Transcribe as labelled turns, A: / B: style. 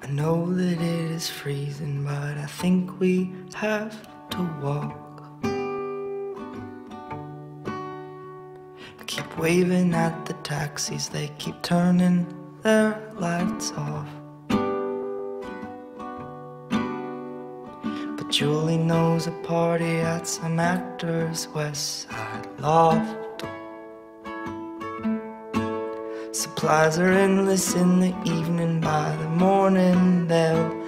A: I know that it is freezing, but I think we have to walk. I keep waving at the taxis, they keep turning their lights off. But Julie knows a party at some actor's West Side loft. Supplies are endless in the evening, by the morning they'll